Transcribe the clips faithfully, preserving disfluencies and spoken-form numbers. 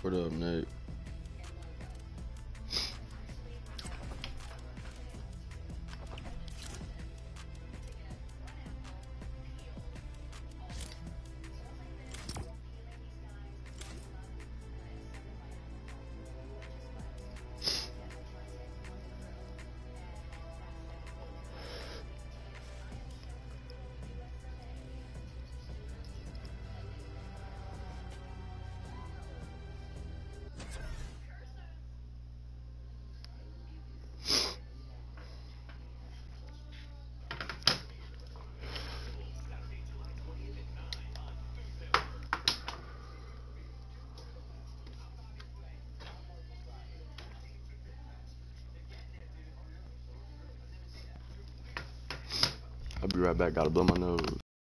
For the Nate. I'll be right back, gotta blow my nose.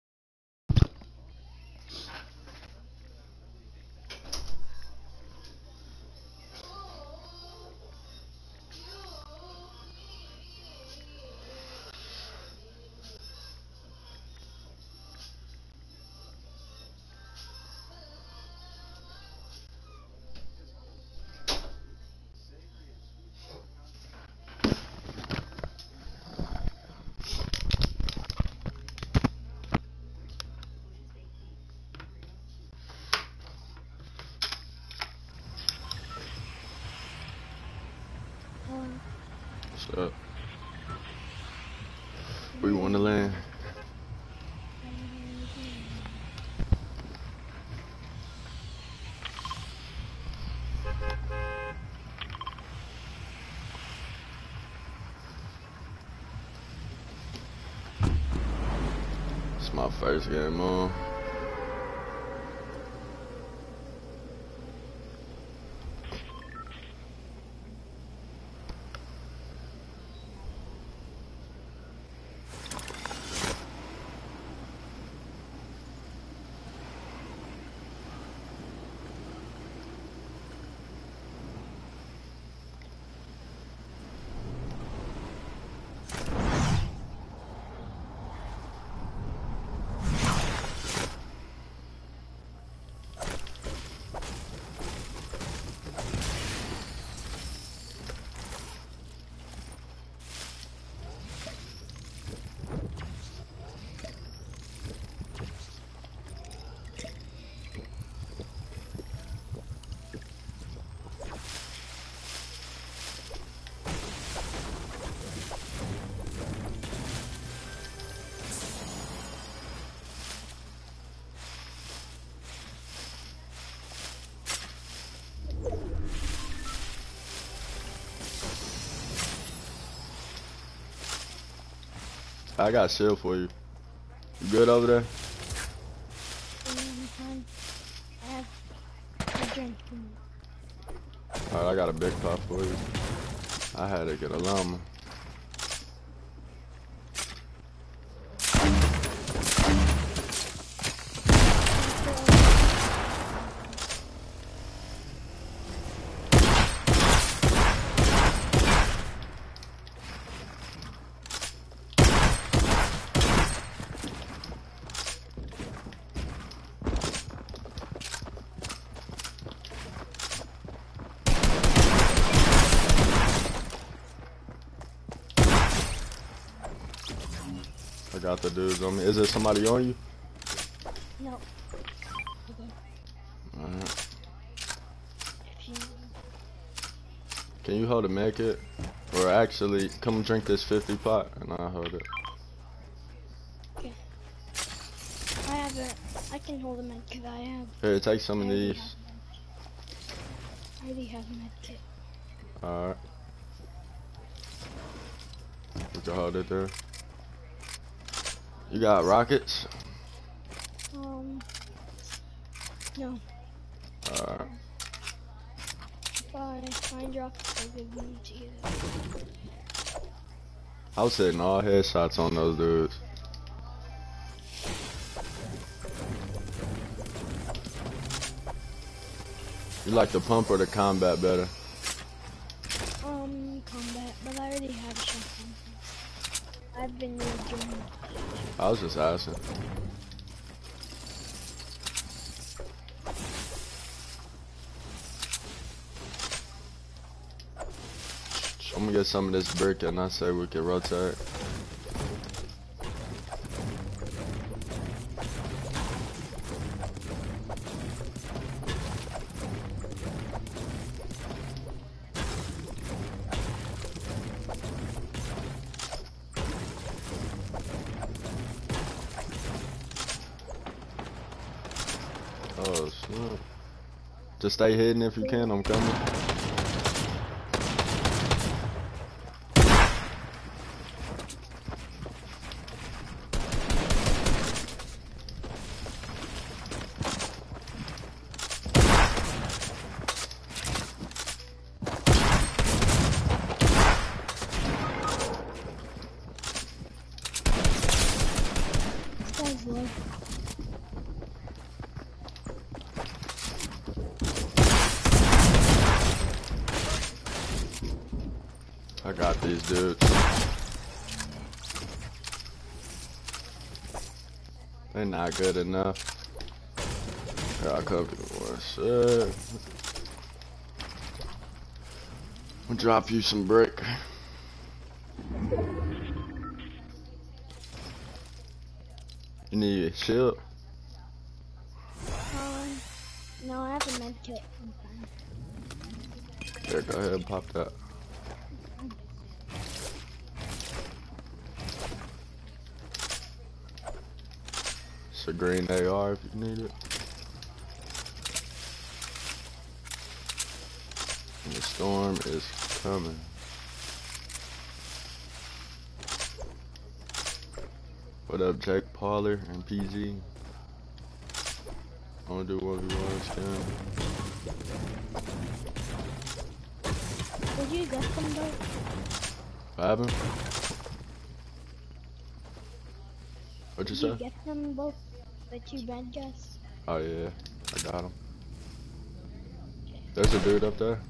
What's up? Where you want to land? It's my first game on. I got a shield for you. You good over there? I have a drink. Alright, I got a big pop for you. I had to get a llama. Got the dudes on me. Is there somebody on you? No. Okay. Alright. Can you hold a med kit? Or actually, come drink this fifty pot and I'll hold it. Okay. I have it. I can hold a med kit. I have. Here, take some of these. I already have a med kit. Alright. You can hold it there. You got rockets? Um, no. Alright. If I find rockets, I'll give them to you. I was hitting all headshots on those dudes. You like the pump or the combat better? Um, combat, but I already have a shotgun. I've been doing. I was just asking. I'm gonna get some of this brick and I say we can rotate. Oh snap. Just stay hidden if you can, I'm coming. I got these dudes. They're not good enough. Yeah, I covered the war. Shit. I'll drop you some brick. You need a shield? Um, no, I have a med kit. I'm fine. There, go ahead and pop that. It's a green A R if you need it. And the storm is coming. What up, Jake Parler and P G? I wanna do one v one scan. Did you get them though? What happened? What'd you Did say? you get them both? The two bad guys? Oh yeah, I got him. There's a dude up there.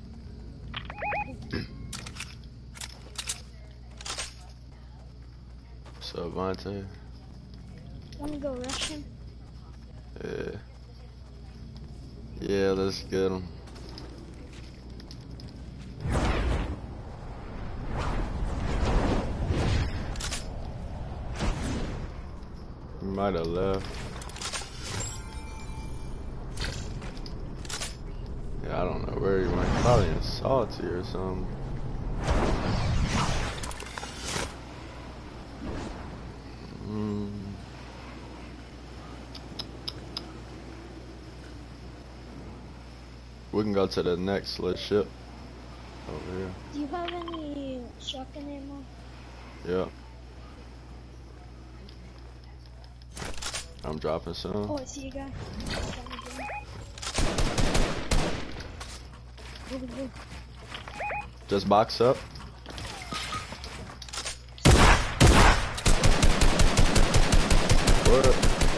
What's up, Vontae? Wanna go Russian? Yeah. Yeah, let's get him. He might have left. Yeah, I don't know where he went. Probably in Salty or something. Mm. We can go to the next little ship over here. Do you have any shotgun ammo? Yeah. I'm dropping some. Oh, I see a guy. Go, go, go. Just box up. What?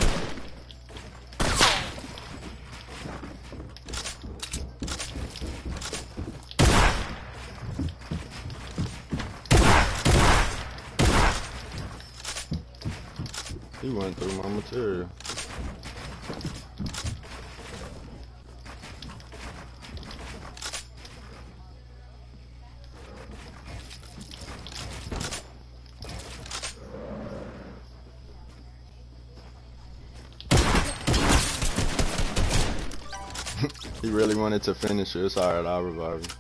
He went through my material. He really wanted to finish it. It's alright, I'll revive him.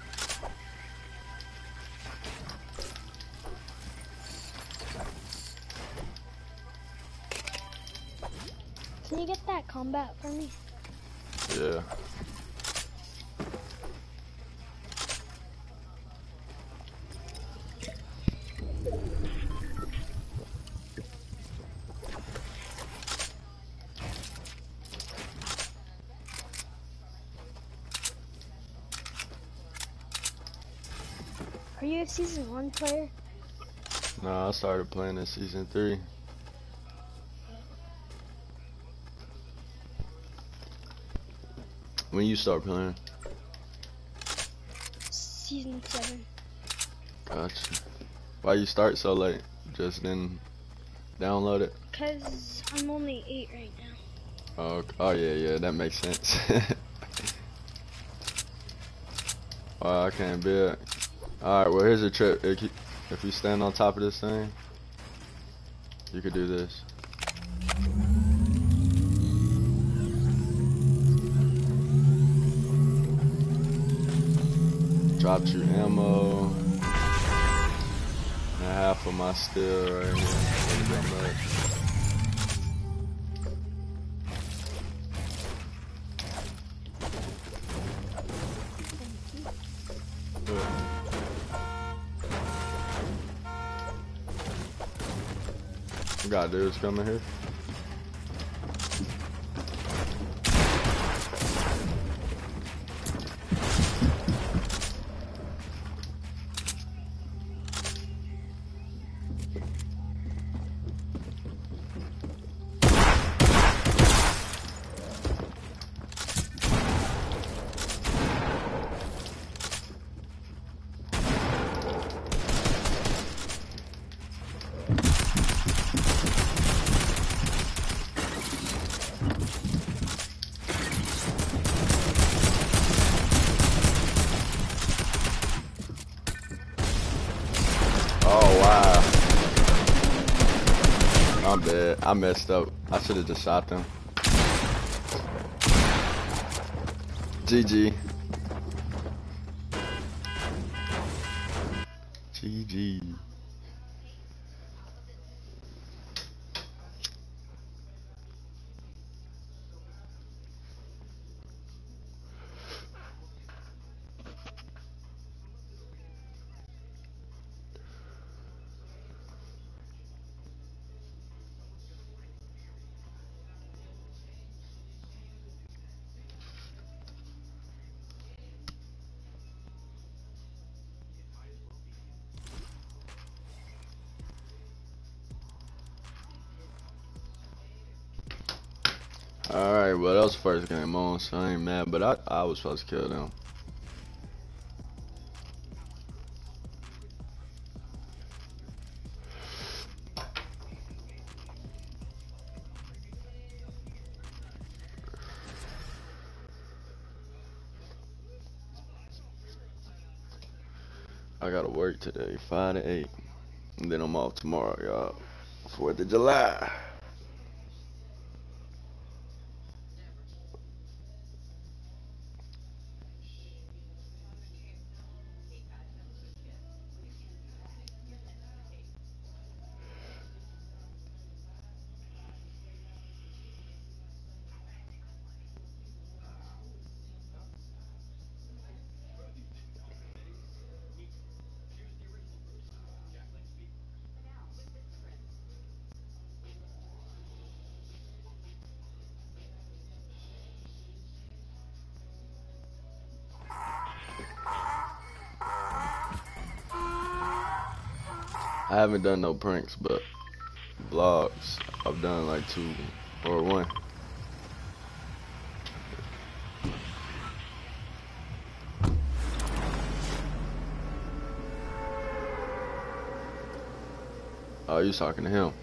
Can you get that combat for me? Yeah. Are you a season one player? No, I started playing in season three. When you start playing? Season seven. Gotcha. Why you start so late? Just didn't download it? Cause I'm only eight right now. Oh, okay. Oh yeah, yeah, that makes sense. Oh, I can't bet. Alright, well here's a trick. If you, if you stand on top of this thing, you could do this. Dropped you ammo. And half of my steel right here. We got dudes coming here. I'm dead. I messed up. I should have just shot them. G G. G G. Alright, well that was the first game on, so I ain't mad, but I, I was supposed to kill them. I gotta work today, five to eight. And then I'm off tomorrow, y'all. fourth of July. I haven't done no pranks, but vlogs, I've done like two or one. Oh, you talking to him?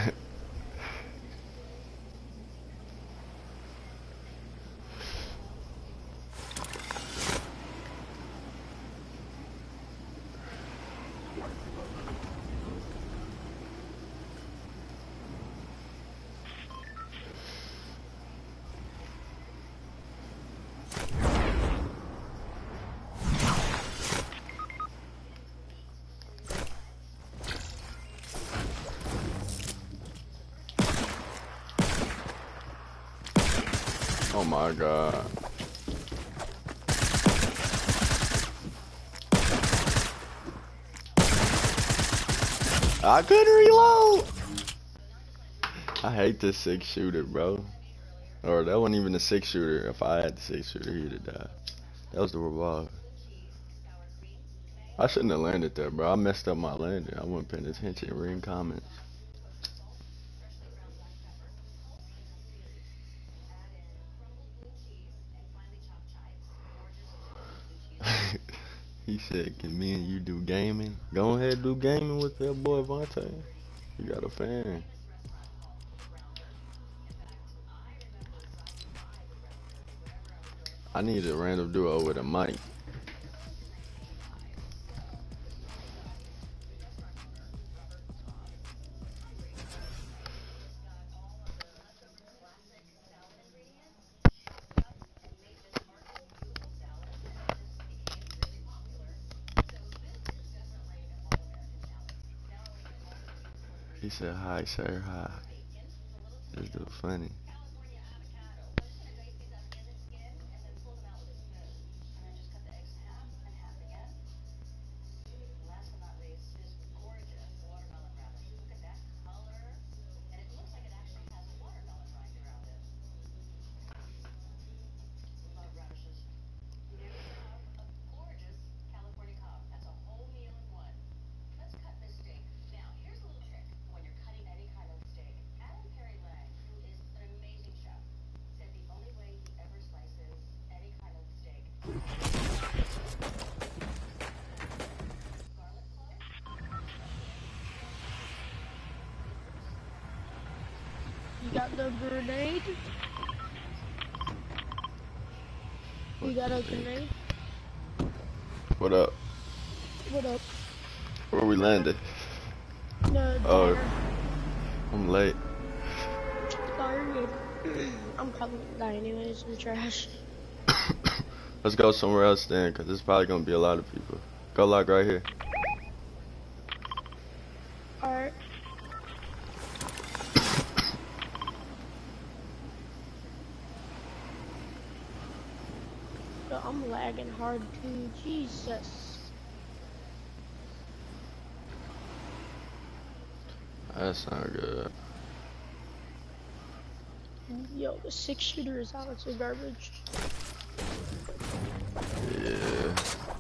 Oh my god. I couldn't reload. I hate this six shooter, bro. Or that wasn't even a six shooter. If I had the six shooter, he'd have died. That was the revolver. I shouldn't have landed there, bro. I messed up my landing. I wasn't paying attention. Reading comments. He said, can me and you do gaming? Go ahead and do gaming with that boy Vontae. You got a fan. I need a random duo with a mic. She said hi, sir, hi. This dude funny. You got the grenade? You got a grenade? What up? What up? Where we landed? The Oh, diner. I'm late. Sorry. I'm probably gonna die anyways in the trash. Let's go somewhere else then, cause there's probably gonna be a lot of people. Go lock right here. Alright. Yo, I'm lagging hard too. Jesus. That's not good. Yo, the six shooter is honestly garbage. Yeah.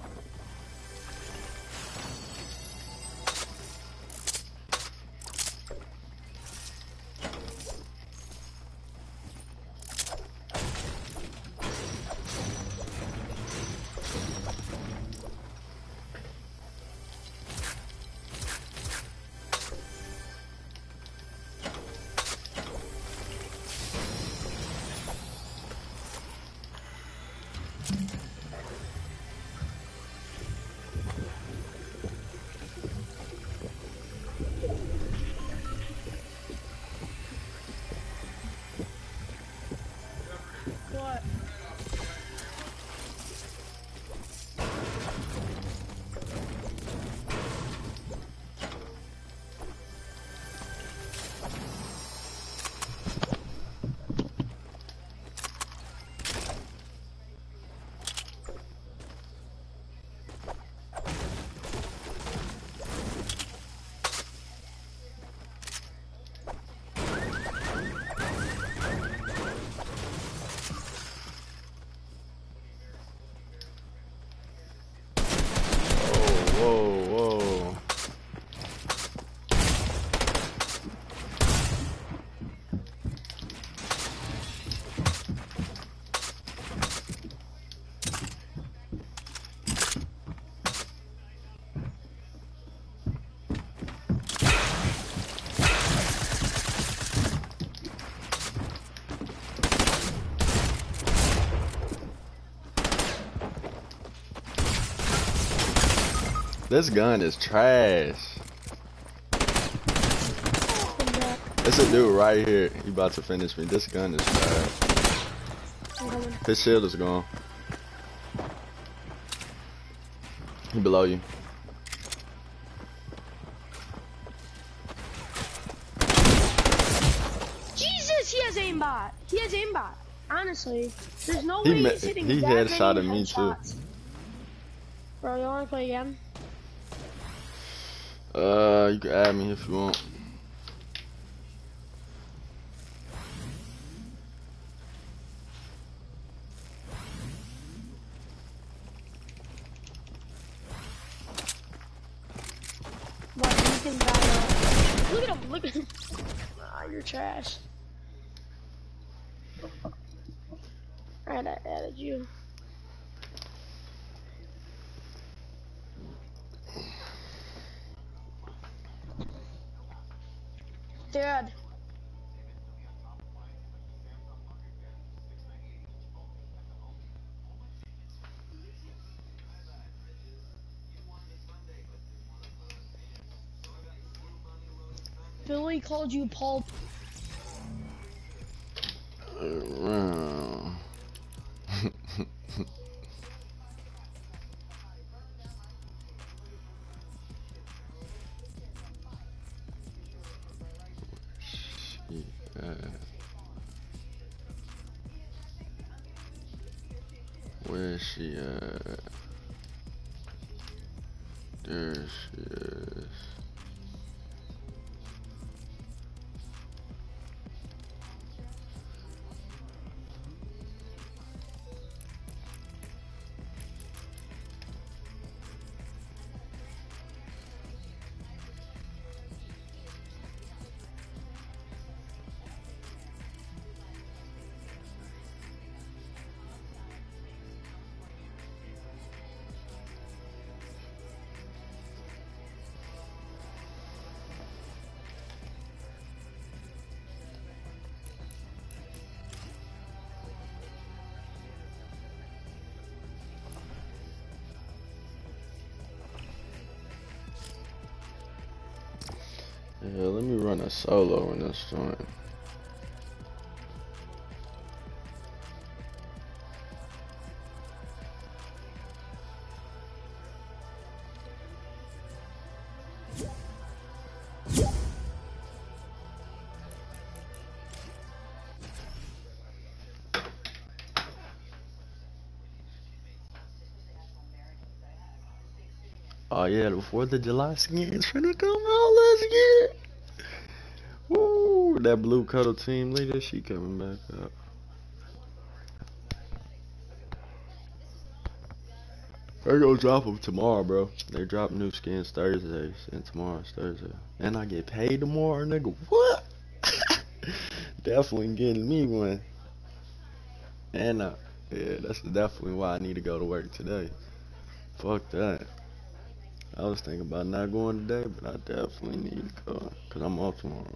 What? Whoa, whoa. This gun is trash. It's a dude right here. He about to finish me. This gun is trash. His shield is gone. He below you. Jesus, he has aimbot. He has aimbot. Honestly, there's no He way me- he's hitting he that headshotted many me too. headshots. Bro, you wanna play again? Uh, you can add me if you want. What, you can die. Look at him, look at him. Ah, you're trash. Alright, I added you. Dad. Billy called you Paul. Uh, she at? Where is she at? There she is. Yeah, let me run a solo in this joint. Oh yeah, the fourth of July skin's finna come out. Let's get it. Woo, that blue cuddle team leader, she coming back up. They gonna drop them tomorrow, bro. They drop new skins Thursdays, and tomorrow's Thursday. And I get paid tomorrow, nigga. What? Definitely getting me one. And uh, yeah, that's definitely why I need to go to work today. Fuck that. I was thinking about not going today, but I definitely need to go, cause I'm off tomorrow.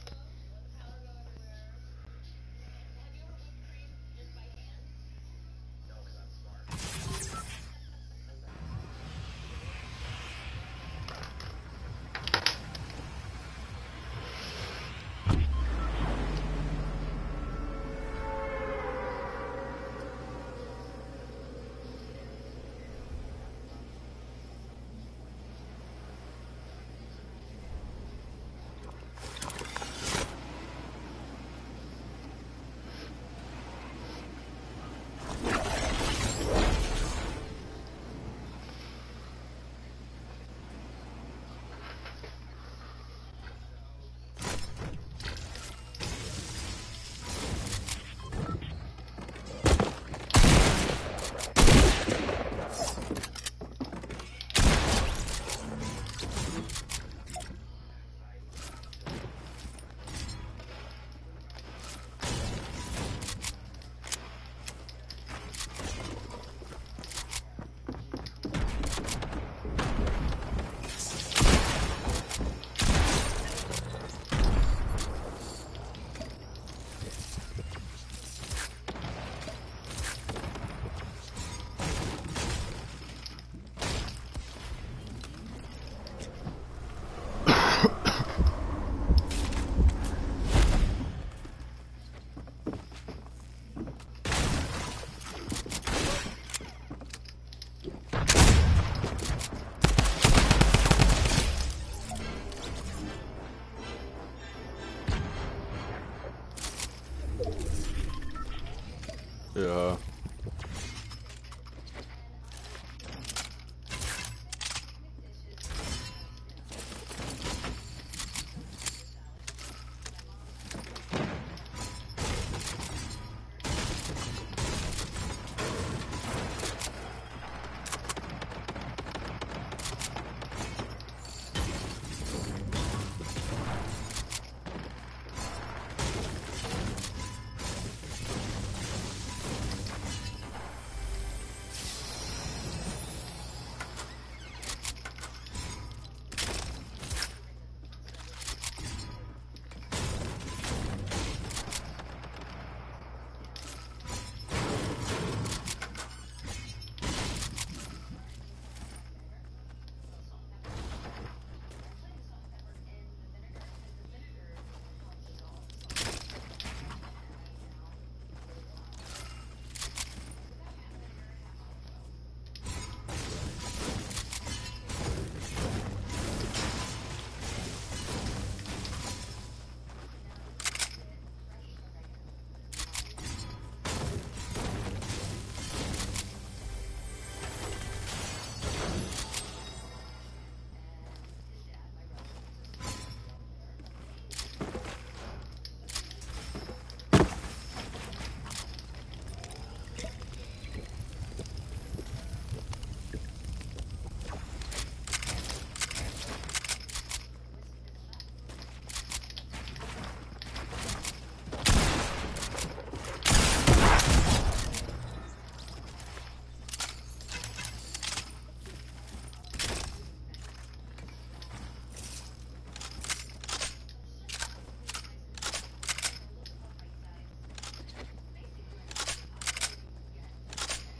Yeah.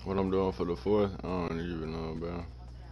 What I'm doing for the fourth, I don't even know, bro.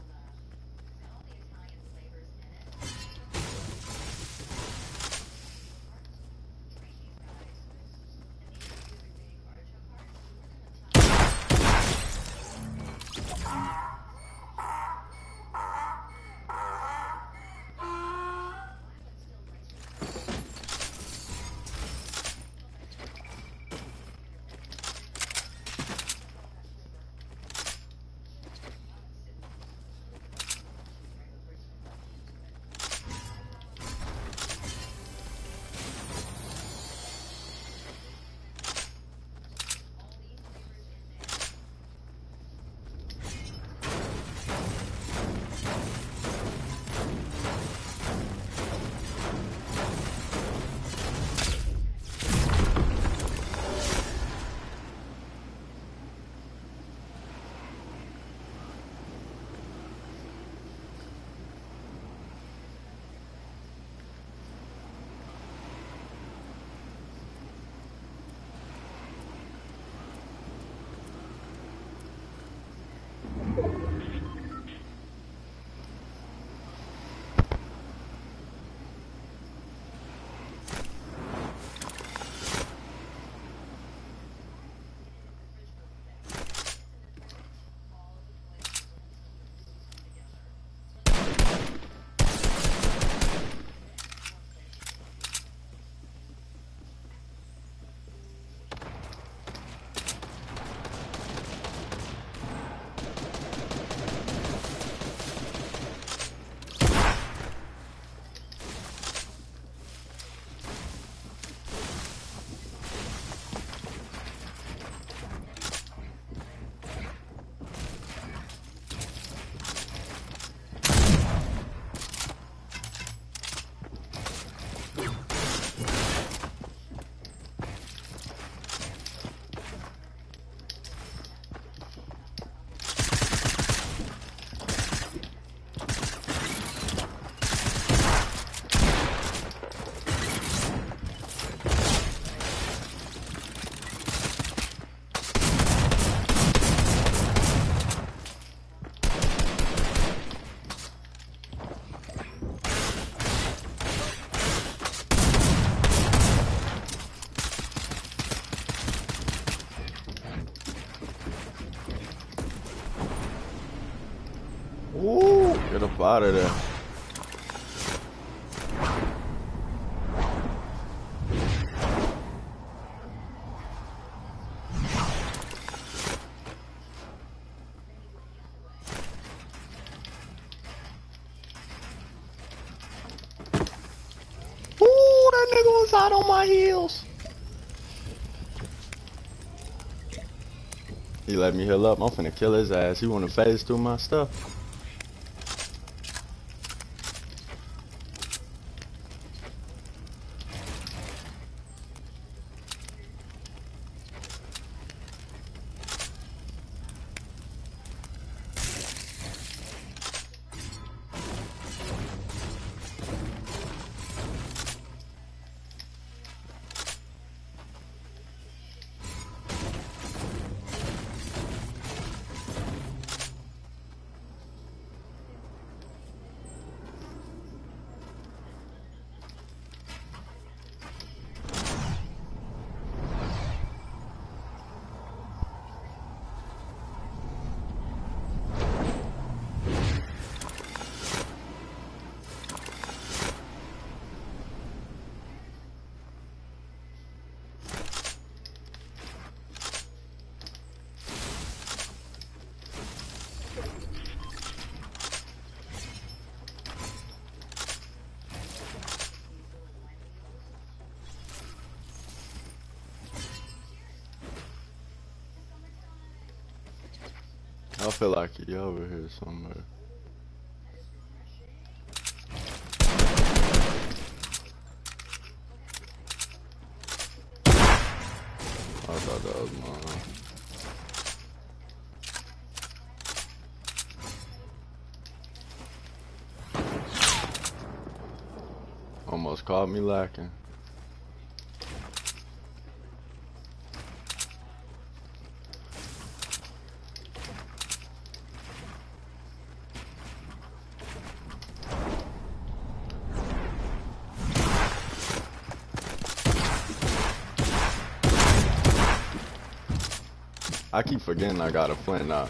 Ooh, get up out of there. Ooh, that nigga was out on my heels. He let me heal up. I'm finna kill his ass. He wanna phase through my stuff. I feel like he over here somewhere. I thought that was mine. Almost caught me lacking. I keep forgetting I got a flint now.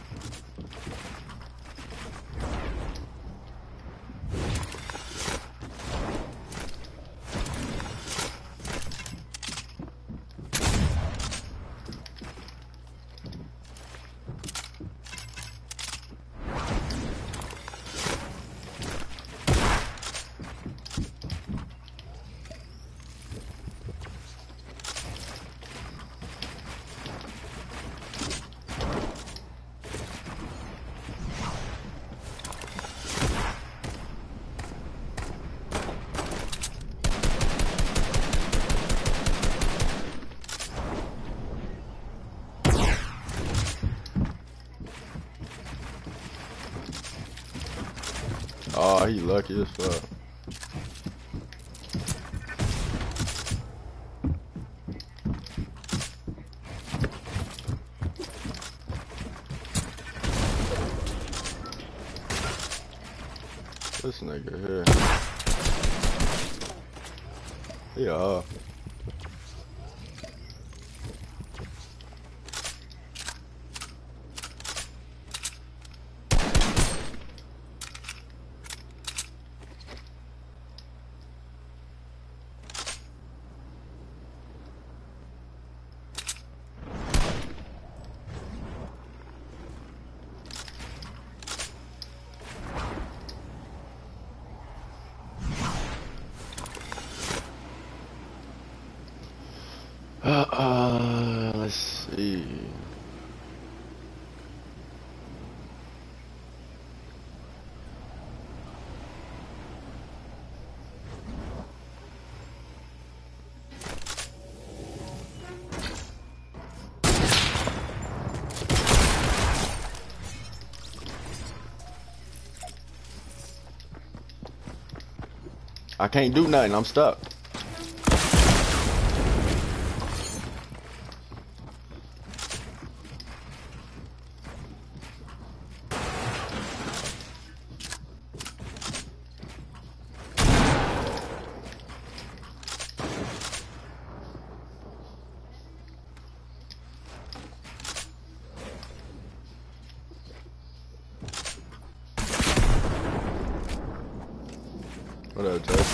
Oh, he lucky as fuck. This nigga here. Yeah. Uh, uh, let's see. I can't do nothing, I'm stuck. What up, Jay?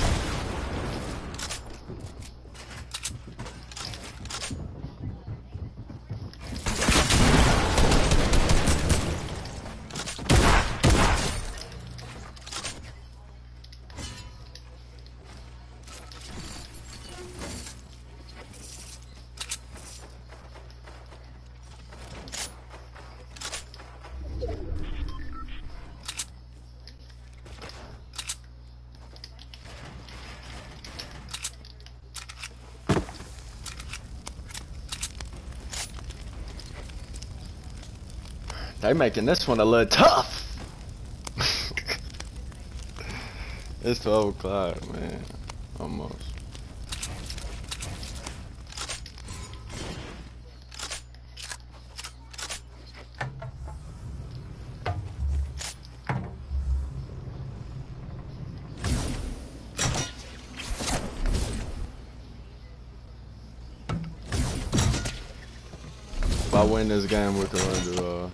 They making this one a little tough. It's twelve o'clock, man. Almost. If I win this game, we're going to uh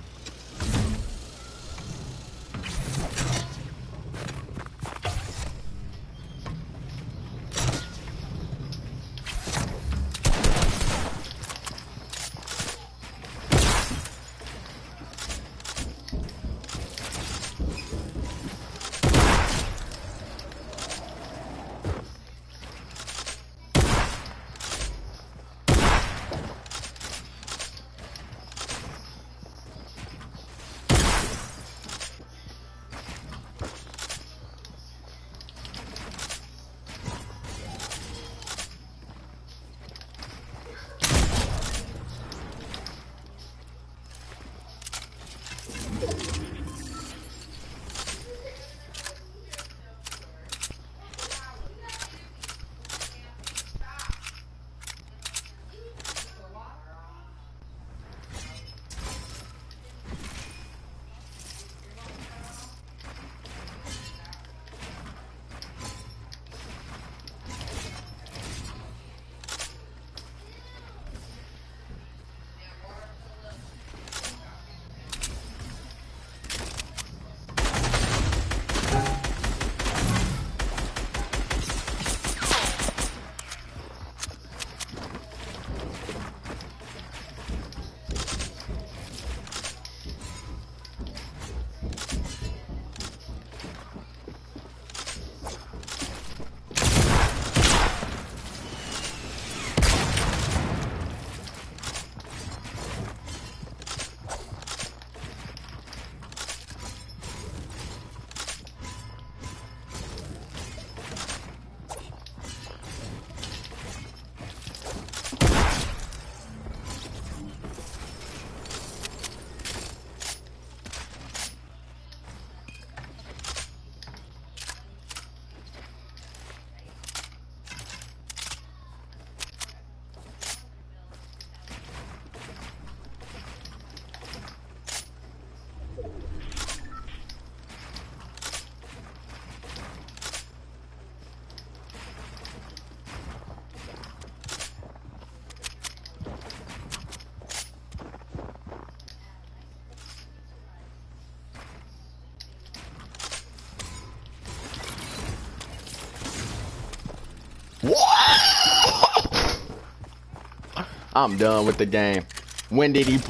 I'm done with the game. When did he?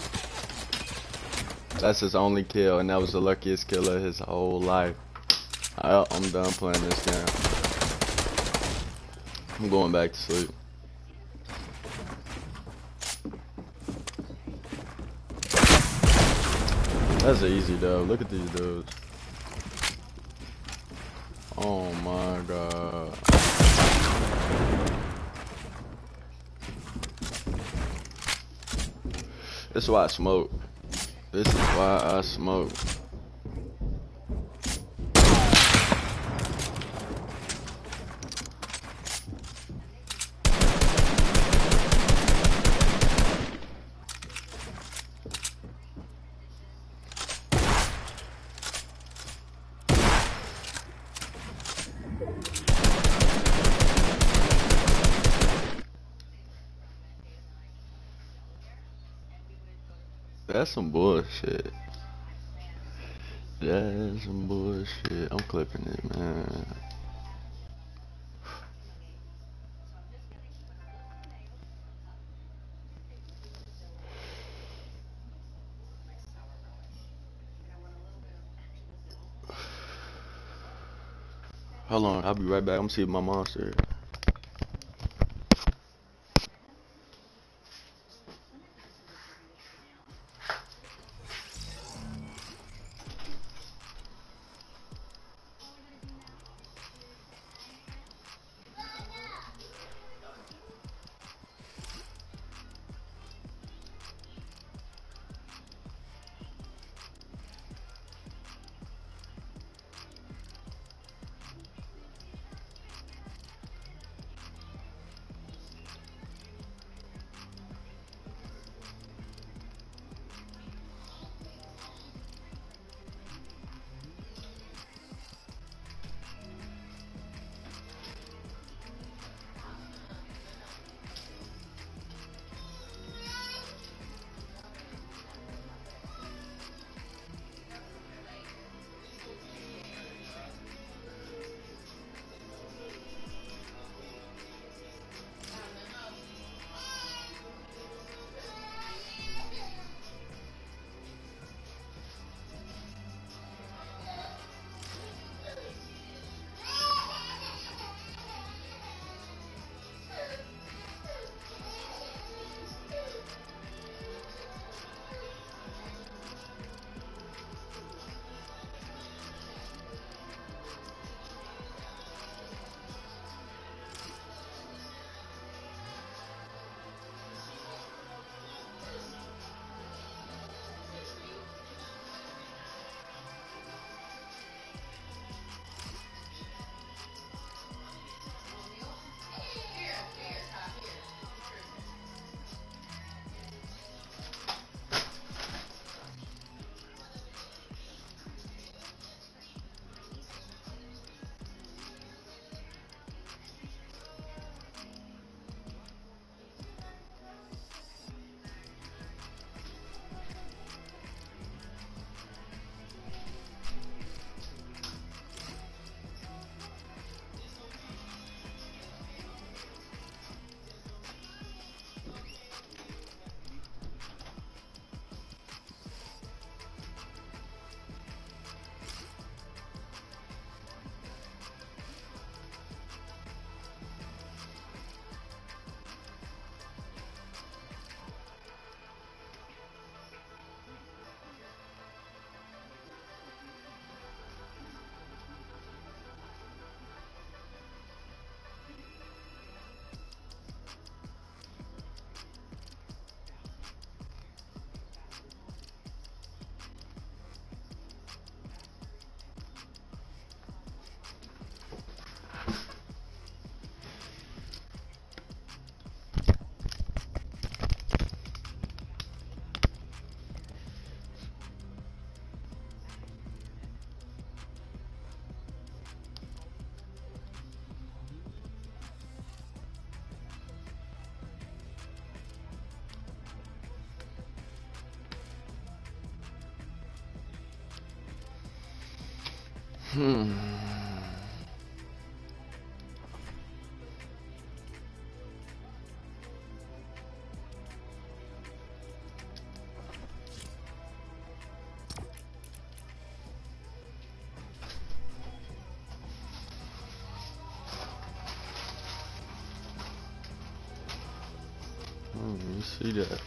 That's his only kill, and that was the luckiest kill of his whole life. I, I'm done playing this game. I'm going back to sleep. That's easy though. Look at these dudes. Oh my god. This is why I smoke. This is why I smoke. That's some bullshit. That's some bullshit. I'm clipping it, man. Hold on, I'll be right back. I'm gonna see if my monster. Hmm. Oh, you see that?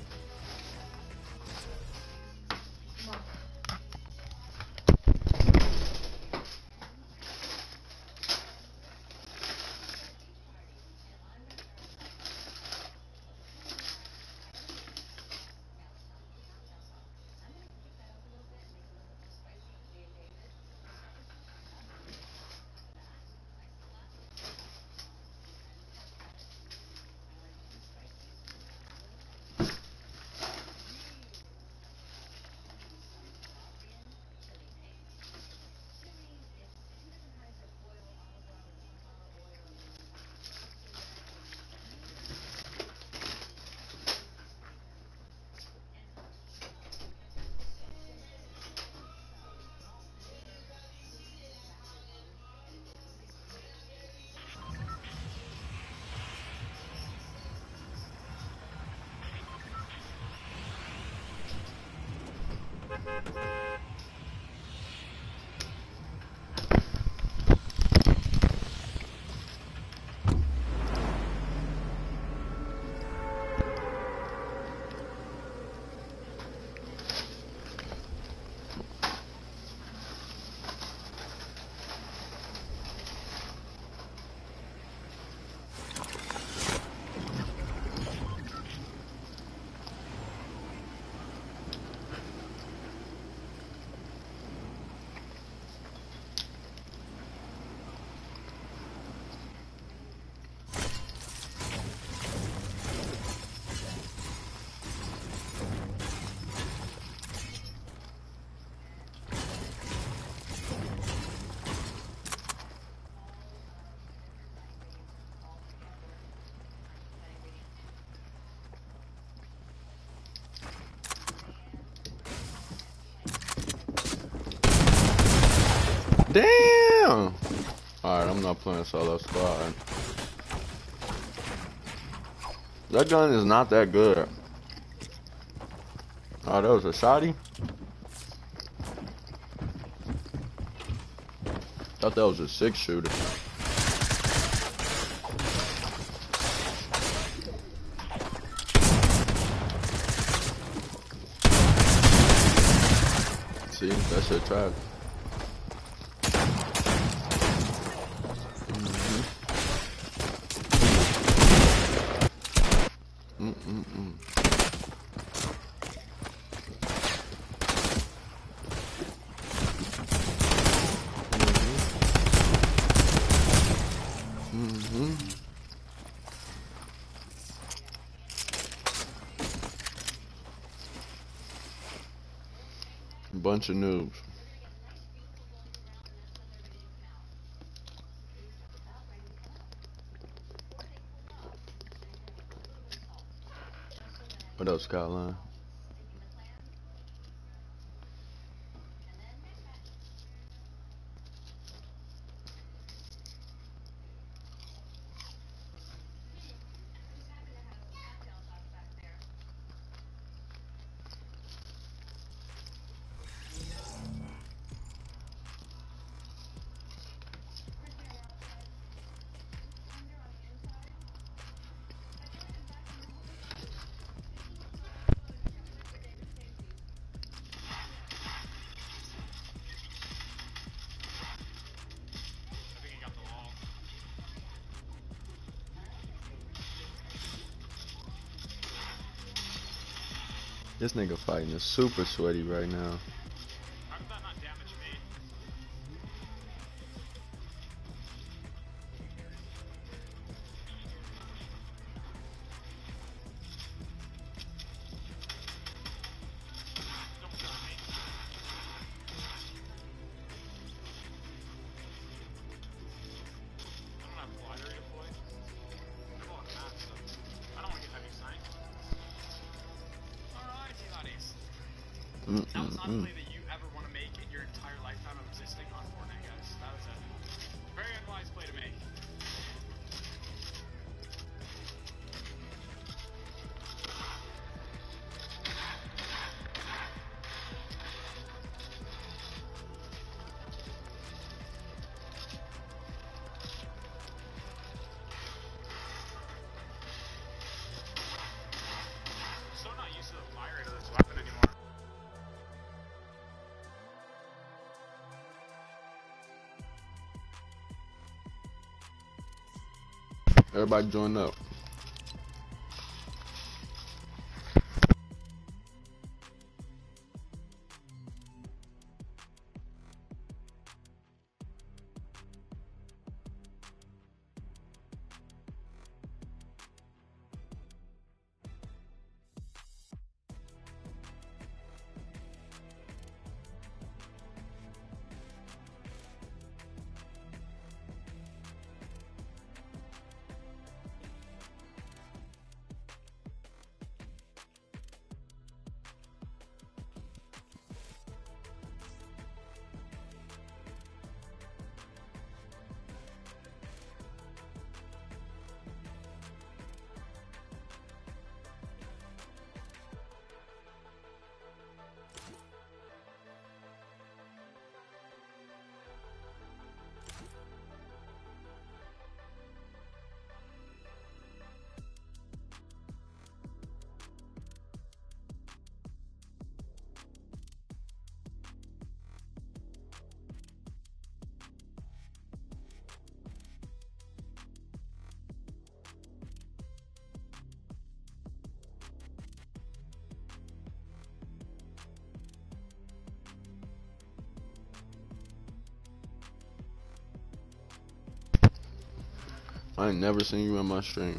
Damn! Alright, I'm not playing solo squad. That gun is not that good. Oh, that was a shotty? Thought that was a six shooter. See, that shit trash. Mm-mm-mm. Mm-hmm. Bunch of noobs. What else, Skyline? This nigga fighting is super sweaty right now. How did that not damage me? Don't kill me. I don't have glider to deploy. I have a lot of maps, so I don't want to get heavy sniped. Alright, buddies. Mm That was not -mm a -mm. play that you ever want to make in your entire lifetime of existing on Fortnite, guys. That was a very unwise play to make. Everybody join up. I ain't never seen you on my stream.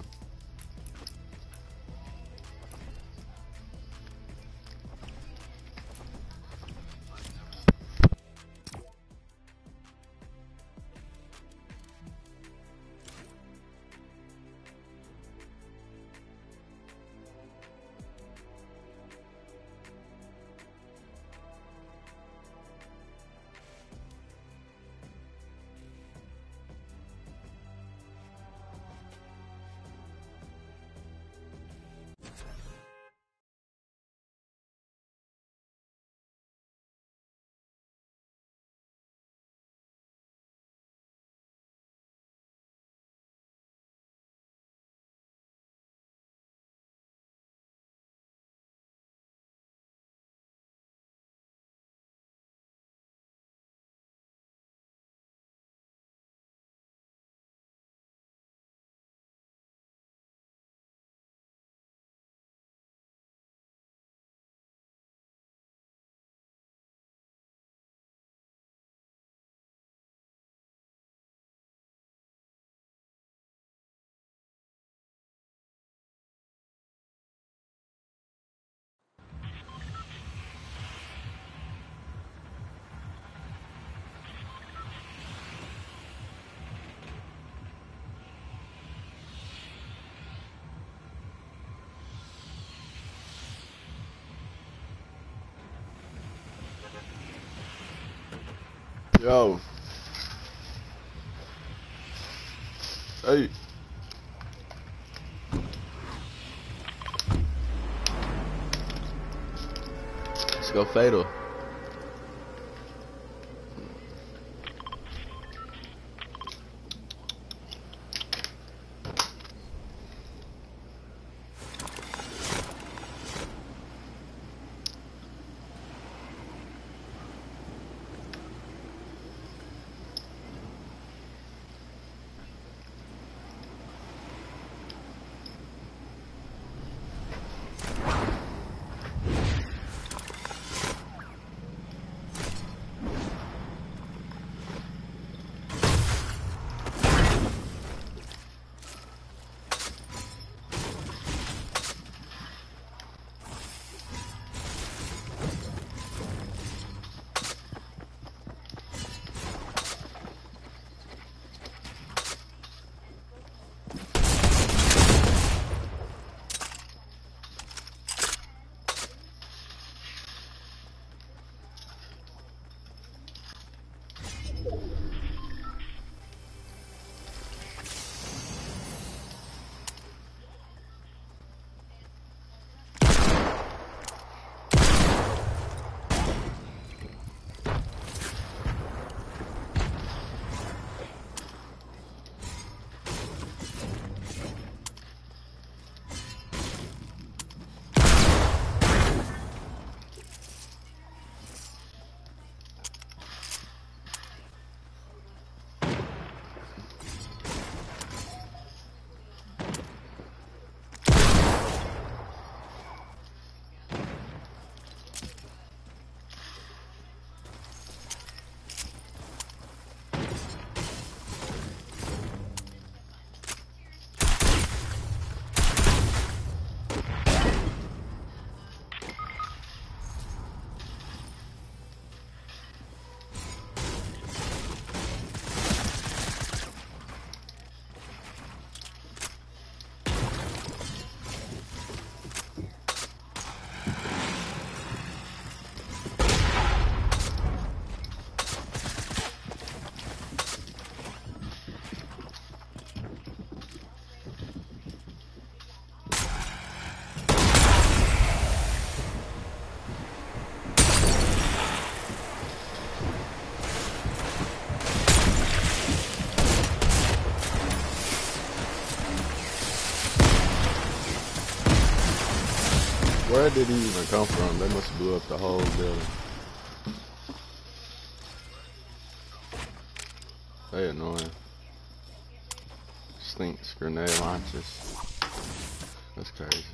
Yo. Hey. Let's go fatal. Where did he even come from? They must have blew up the whole building. They annoying. Stinks grenade launches. That's crazy.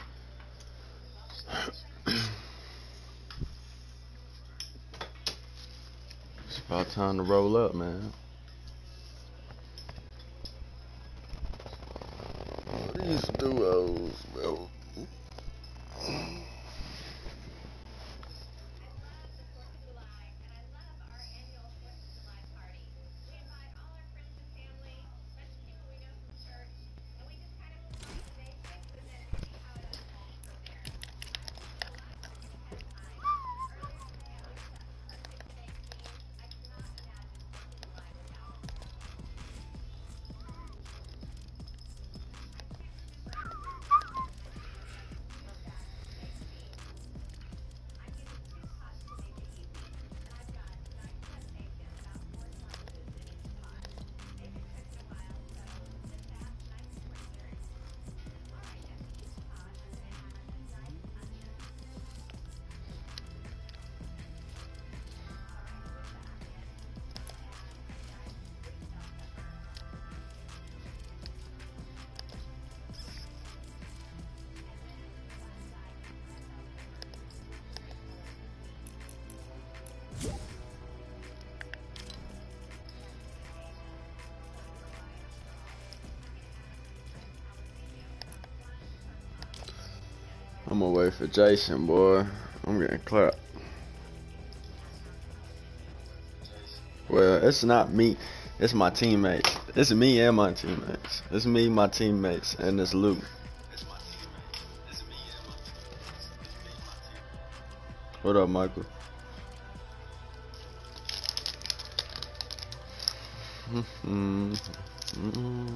It's about time to roll up, man. These duos, bro. I'm gonna wait for Jason, boy. I'm getting clapped. Well, it's not me. It's my teammates. It's me and my teammates. It's me, my teammates, and this loot. What up, Michael? Mm-hmm. Mm-hmm.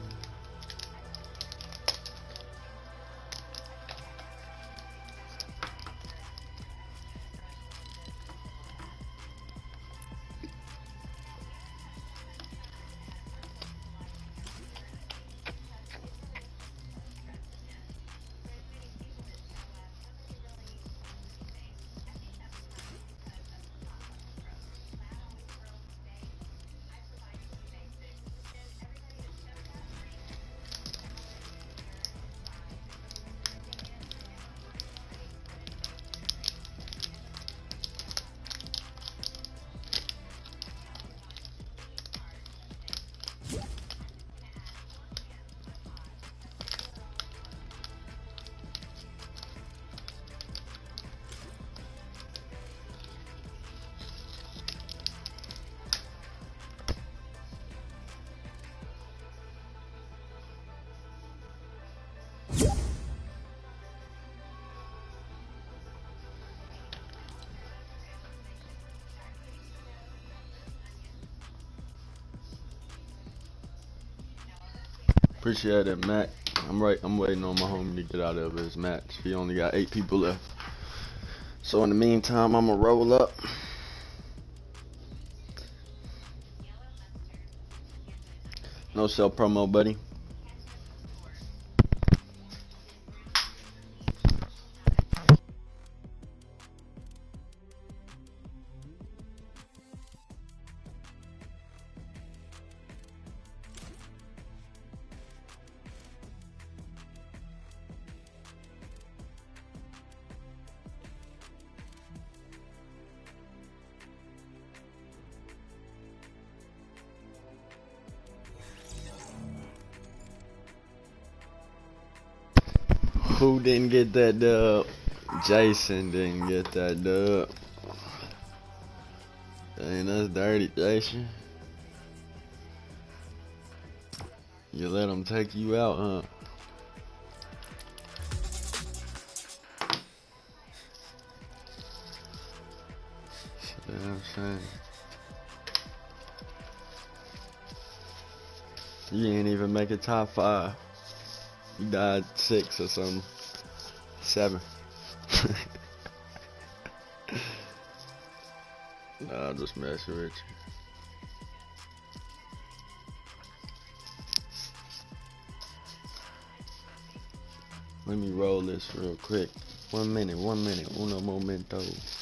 Appreciate it, Matt. I'm right. I'm waiting on my homie to get out of his match. He only got eight people left. So in the meantime, I'm gonna roll up. No self promo, buddy. Who didn't get that dub? Jason didn't get that dub. Dang, that's dirty, Jason. You let him take you out, huh? You know what I'm saying? You ain't even make it top five. You died six or something. Seven. Nah, I'm just messing with you. Let me roll this real quick One minute, one minute, uno momento.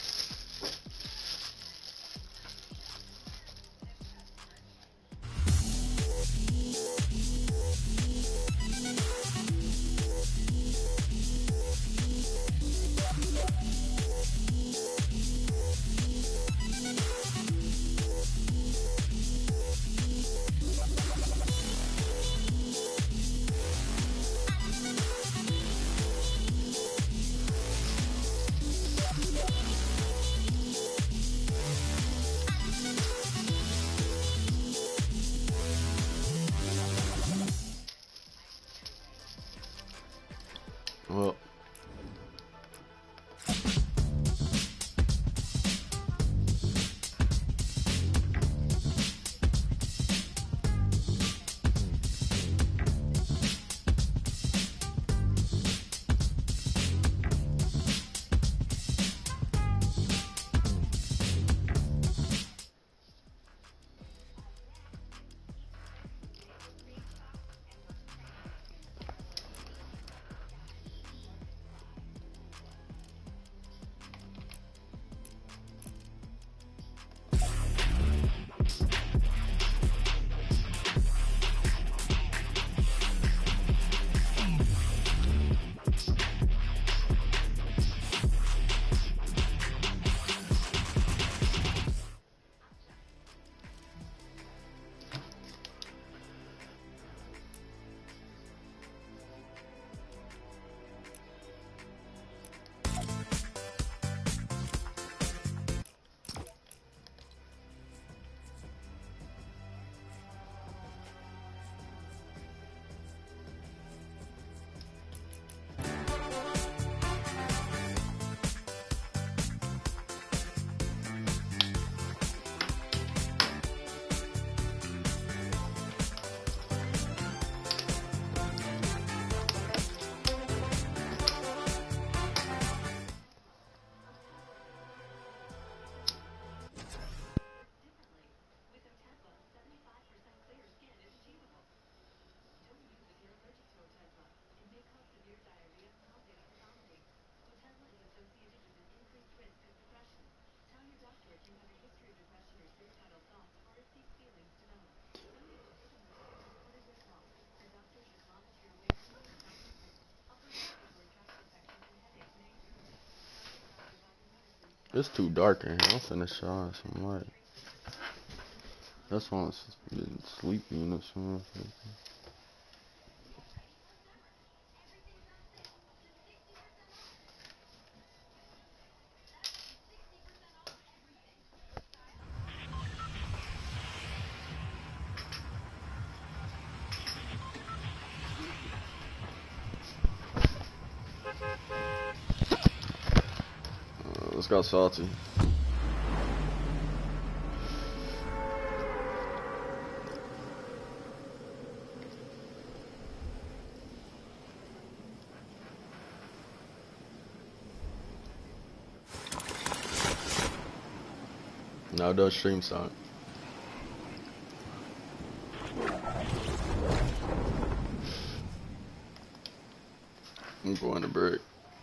Well, it's too dark in here. I'm finna shine some light. That's why I'm getting sleepy in this one. Uh, let's go salty. Now it does stream start. I'm going to break.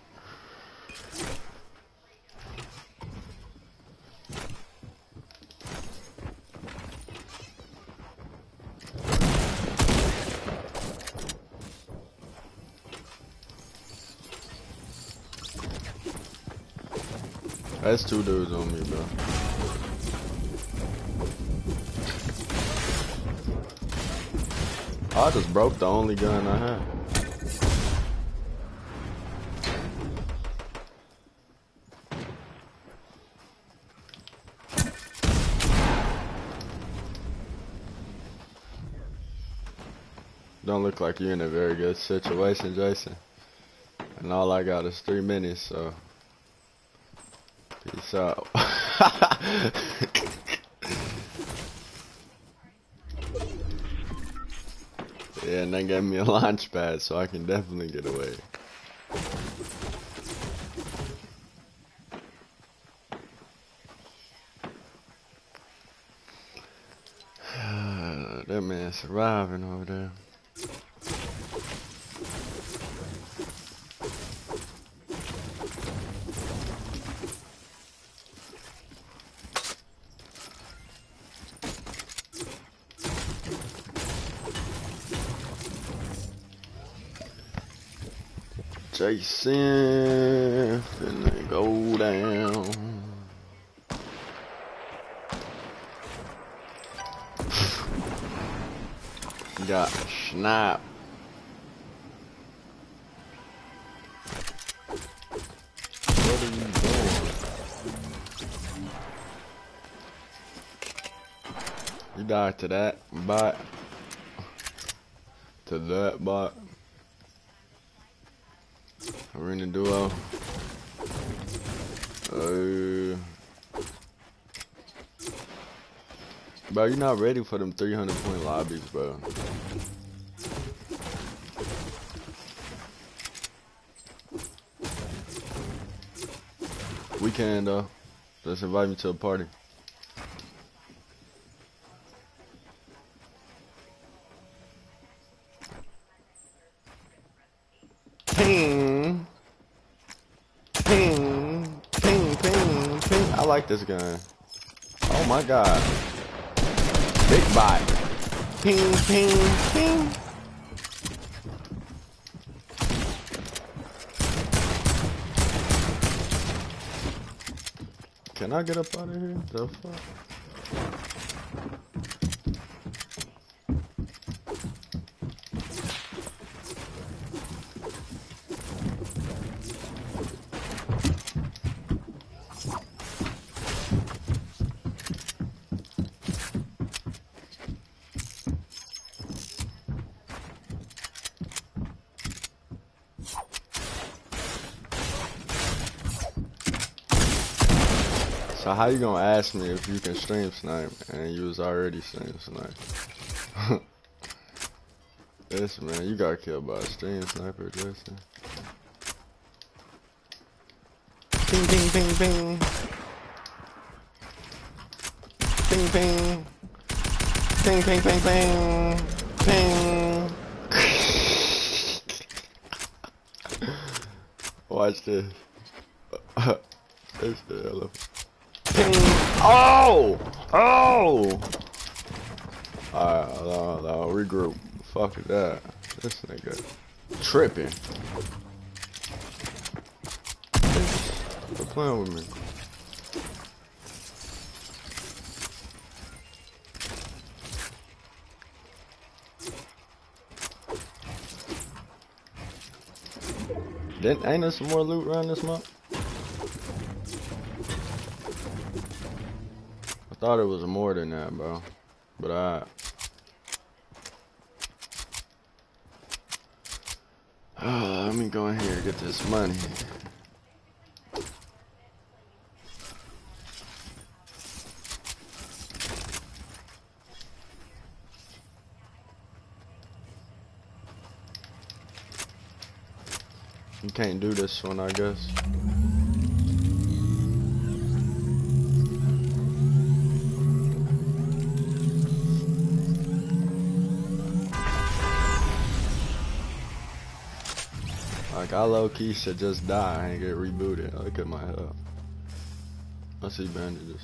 That's two dudes on me, bro. I just broke the only gun I had. Don't look like you're in a very good situation, Jason. And all I got is three minutes, so peace out. Yeah, and they gave me a launch pad, so I can definitely get away. That man surviving over there. Jason, finna go down. Got snap. What are you doing? You died to that bot. To that bot. Arena duo. Uh, bro, you're not ready for them three hundred point lobbies, bro. We can though. Just invite me to a party. Ping, ping, ping, ping, ping. I like this gun. Oh my god. Big bot. Ping, ping, ping. Can I get up out of here? The fuck? So how you gonna ask me if you can stream snipe and you was already stream snipe? This man, you got killed by a stream sniper, Justin. Ping, ping, ping, ping. Ping, ping. Ping, ping, ping, ping. Ping. Watch this. It's the elephant. Ping. Oh! Oh! Alright, no, no, regroup. Fuck that. This nigga tripping. Quit playing with me. Then ain't there some more loot around this month? I thought it was more than that, bro. But I. Oh, let me go in here and get this money. You can't do this one, I guess. Like, I low-key should just die and get rebooted. Look at my health. I see bandages.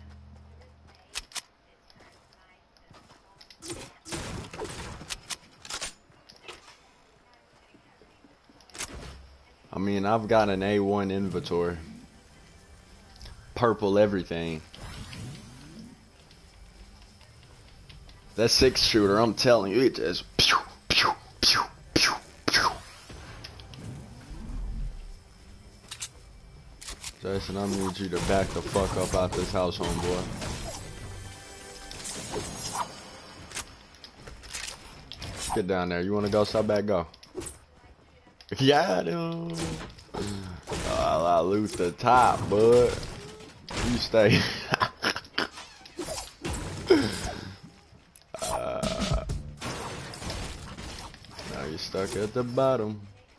I mean, I've got an A one inventory. Purple everything. That six shooter, I'm telling you, it just pew, pew, pew, pew, pew. Jason, I need you to back the fuck up out this house, homeboy. Get down there. You wanna go? Stop back, go. Yeah, dude. I'll, I'll loot the top, bud. You stay. uh, now you're stuck at the bottom.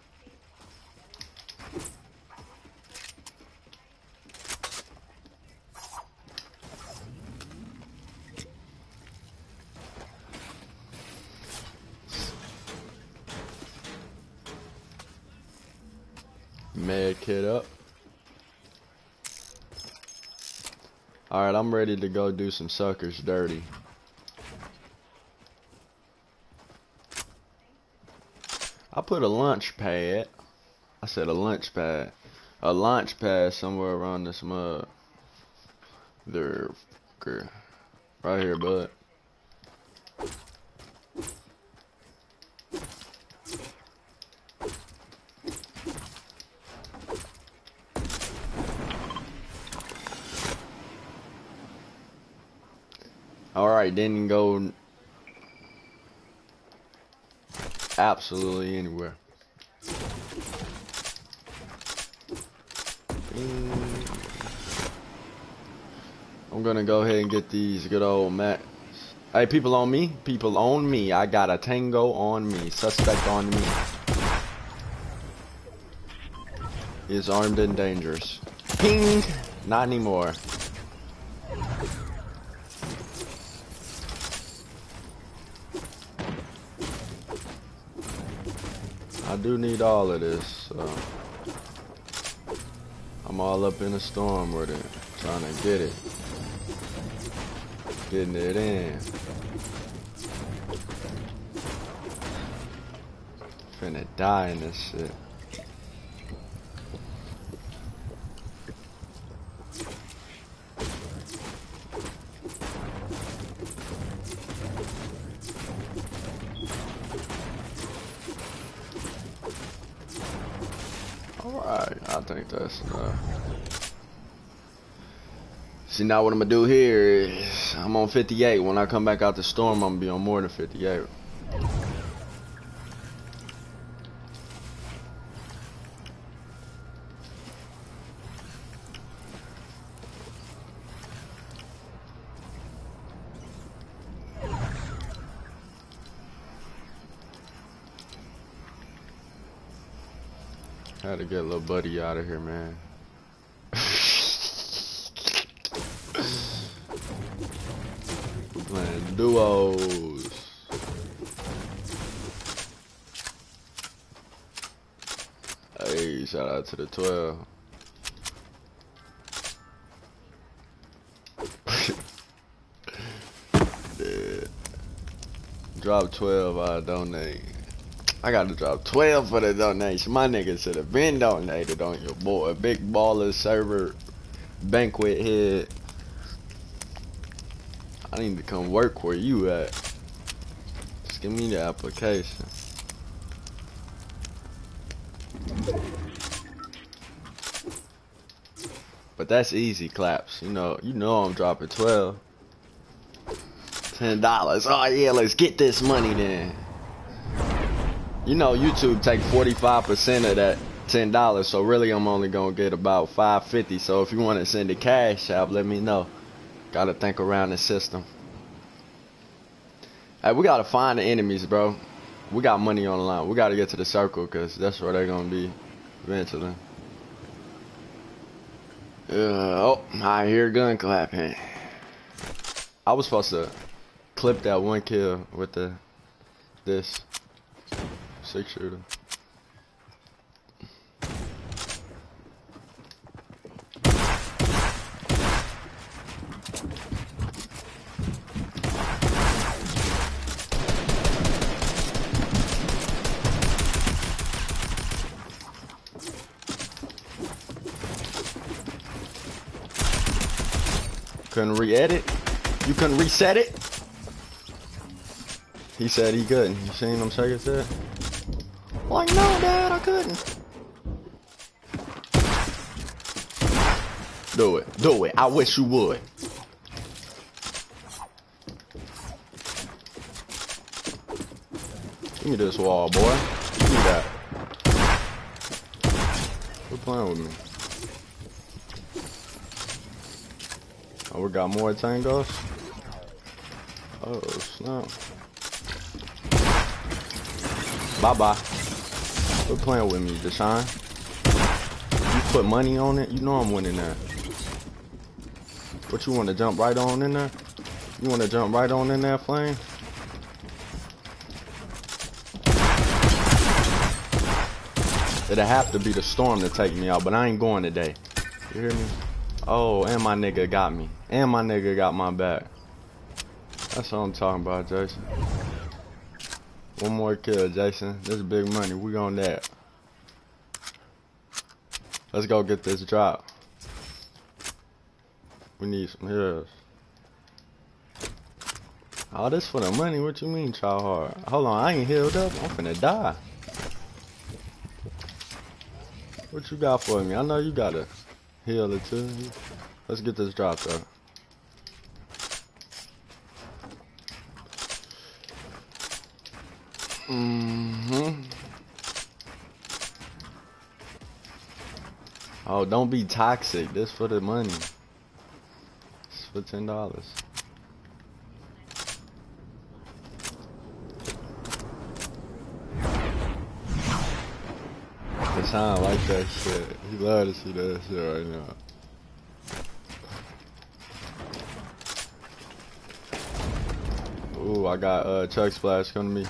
Med kit up. Alright, I'm ready to go do some suckers dirty. I put a lunch pad. I said a lunch pad. A launch pad somewhere around this mud. There. Right here, bud. Alright, didn't go absolutely anywhere. I'm gonna go ahead and get these good old mats. Hey, people on me, people on me. I got a tango on me, suspect on me. He is armed and dangerous. Ping! Not anymore. I do need all of this, so I'm all up in a storm with it, trying to get it, getting it in. Finna die in this shit. Alright, I think that's enough. See, now what I'm gonna do here is I'm on fifty-eight. When I come back out the storm, I'm gonna be on more than fifty-eight. Had to get little buddy out of here, man. We're playing duos. Hey, shout out to the twelve. Yeah. Drop twelve, I donate. I gotta drop twelve for the donation. My nigga should have been donated on your boy. Big baller server banquet head. I need to come work where you at. Just give me the application. But that's easy claps. You know, you know I'm dropping twelve. Ten dollars. Oh yeah, let's get this money then. You know YouTube take forty-five percent of that ten dollars, so really I'm only gonna get about five fifty. So if you wanna send a cash out, let me know. Gotta think around the system. Hey, we gotta find the enemies, bro. We got money on the line. We gotta get to the circle, cause that's where they're gonna be eventually. Uh, oh, I hear gun clapping. I was supposed to clip that one kill with the this six shooter. Couldn't re-edit? You couldn't reset it? He said he couldn't. You seen him shake his head? Like, no, Dad, I couldn't. Do it. Do it. I wish you would. Give me this wall, boy. Give me that. Quit playing with me. Oh, we got more tangos? Oh, snap. Bye-bye. Quit playing with me, Deshaun. You put money on it, you know I'm winning that. What, you want to jump right on in there? You want to jump right on in there, Flame? It'll have to be the storm to take me out, but I ain't going today. You hear me? Oh, and my nigga got me. And my nigga got my back. That's what I'm talking about, Jason. One more kill, Jason. This is big money. We on that. Let's go get this drop. We need some heals. All this for the money? What you mean try hard? Hold on, I ain't healed up. I'm finna die. What you got for me? I know you got a healer too. Let's get this drop though. Mm-hmm. Oh, don't be toxic. This for the money. It's for ten dollars. Hassan like that shit. He love to see that shit right now. Ooh, I got uh, Chuck Splash coming to me.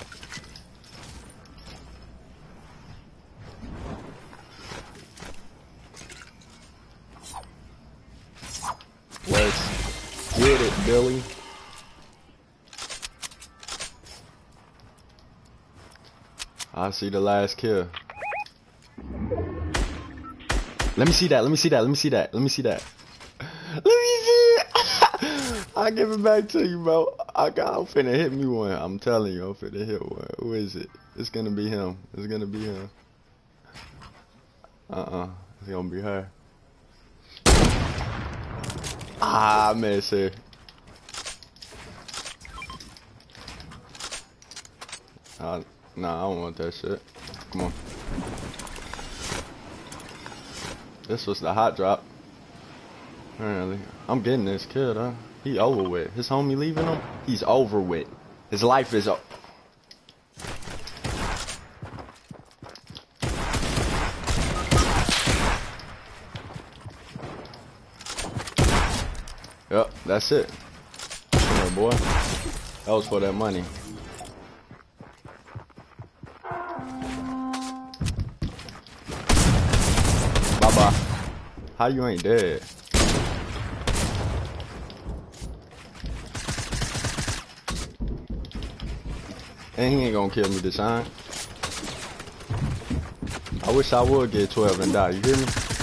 Let's get it, Billy. I see the last kill. Let me see that, let me see that, let me see that, let me see that. Let me see it! I'll give it back to you, bro. I got, I'm finna hit me one. I'm telling you, I'm finna hit one. Who is it? It's gonna be him. It's gonna be him. Uh-uh. It's gonna be her. Ah, I missed her. Uh, nah, I don't want that shit. Come on. This was the hot drop. Apparently. I'm getting this kid, huh? He over with. His homie leaving him? He's over with. His life is up. Yep, that's it. Yeah, boy. That was for that money. Bye-bye. How you ain't dead? And he ain't gonna kill me this time. I wish I would get twelve and die, you hear me?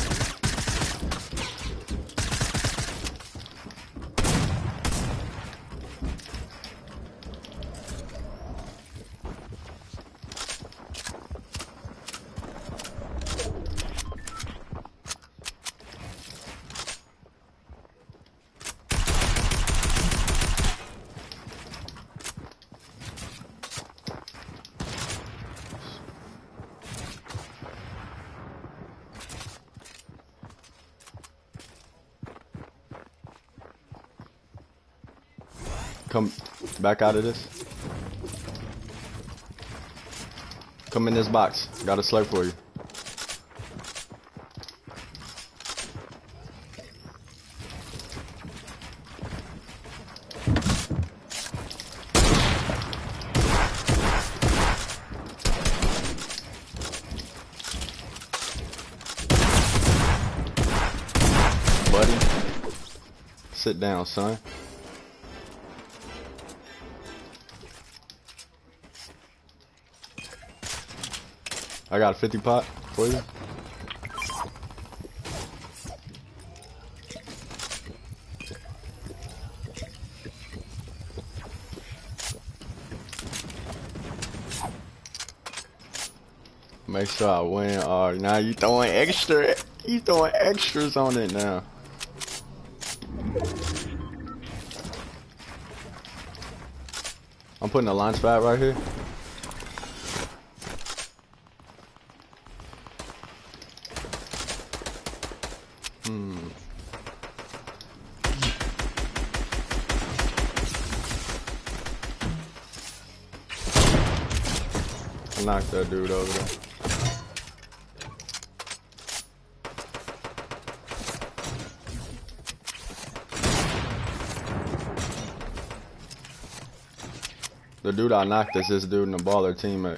Come back out of this. Come in this box. Got a slurp for you. Buddy. Sit down, son. I got a fifty pot for you. Make sure I win. Oh, now you throwing extra. You throwing extras on it now. I'm putting a launch pad right here. Hmm. I knocked that dude over there. The dude I knocked is this dude in the baller teammate.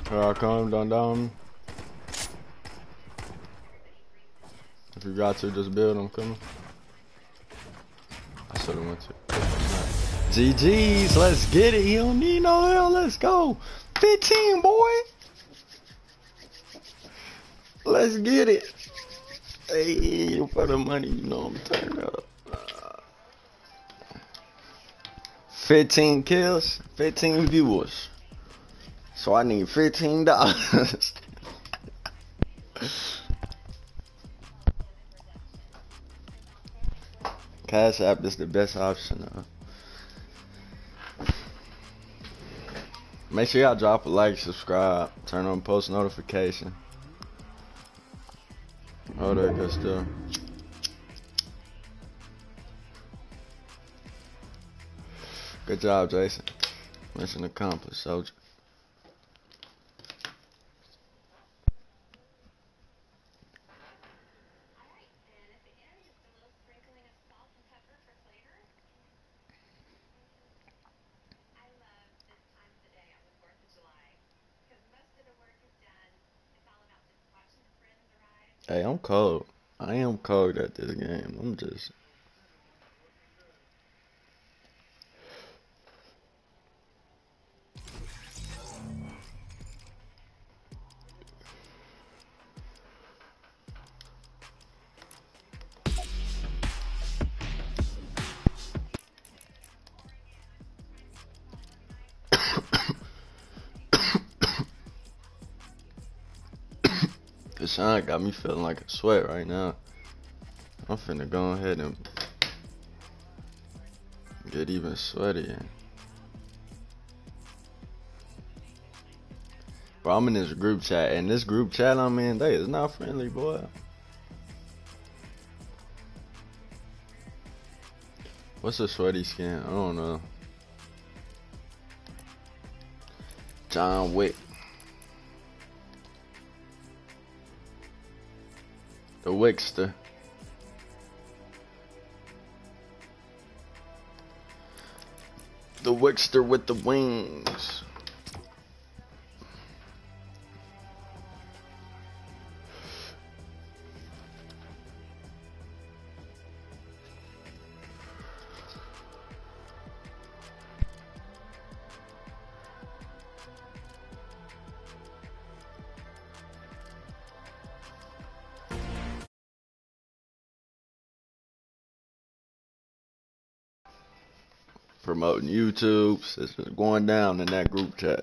Here I come, dun dun. If you got to, just build, I'm coming. I should've went to. G G's, let's get it. He don't need no hell, let's go. fifteen, boy. Let's get it. Hey, for the money, you know I'm turning up. fifteen kills, fifteen viewers. So I need fifteen dollars. Cash App is the best option though. Make sure y'all drop a like, subscribe, turn on post notification. Oh, there goes still. Good job, Jason. Mission accomplished, soldier. Hey, I'm cold. I am cold at this game. I'm just. This shine got me feeling like a sweat right now. I'm finna go ahead and get even sweatier. Bro, I'm in this group chat, and this group chat I'm in, they is not friendly, boy. What's a sweaty skin? I don't know. John Wick. The Wickster. The Wickster with the wings. Promoting YouTube, it's going down in that group chat.